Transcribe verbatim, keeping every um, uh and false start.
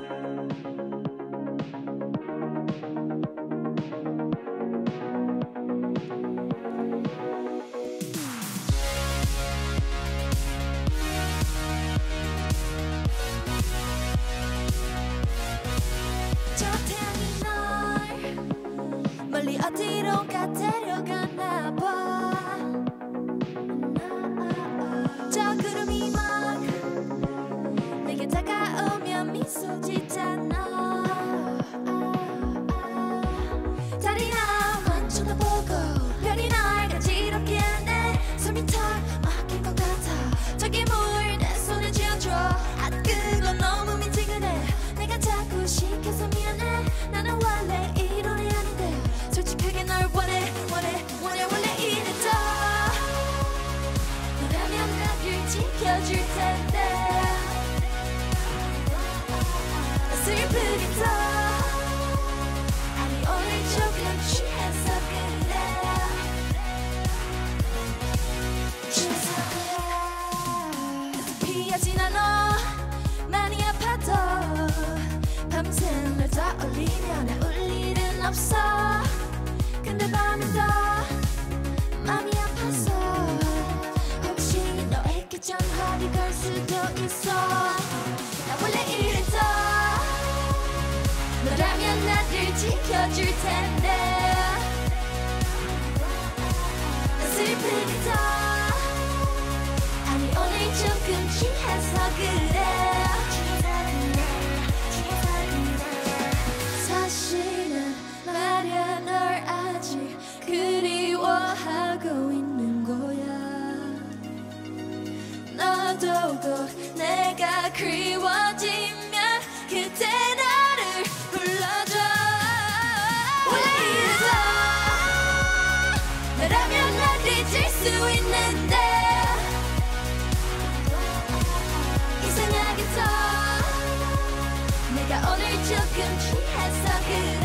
멀리 어디론가 데려가나 봐. 저 구름이 막 내게 다가오면 미소 짓잖아. 달이나 만 쳐다보고 별이 날 간지럽게 내 숨이 탁 막힐 것 같아. 저기 물 내 손에 쥐어줘. 아 그건 너무 미지근해. 내가 자꾸 시켜서 미안해. 나는 원래 이런 애 아닌데 솔직하게 널 원해 원해 원해 원래 이랬어. 너라면 나를 지켜줄 텐데 슬프겠어. 아니 오늘 조금 취해서 그래. 취해서 그래. 피하진 않아. 많이 아파도 밤새 널 떠올리면 울 일은 없어. 근데 밤엔 더 마음이 아파서 혹시 너에게 전화를 걸 수도 있어. 나 원래 이랬어. 너라면 나를 지켜줄 텐데 나 슬프겠어. 아니 오늘 조금 취해서 그래. 사실은 말야 널 아직 그리워하고 있는 거야. 너도 곧 내가 그리워지면 그때 나를 불러줘. 원래 이래서 너라면 나를 잊을 수 있는데 이상하겠어. 내가 오늘 조금 취해서 그래.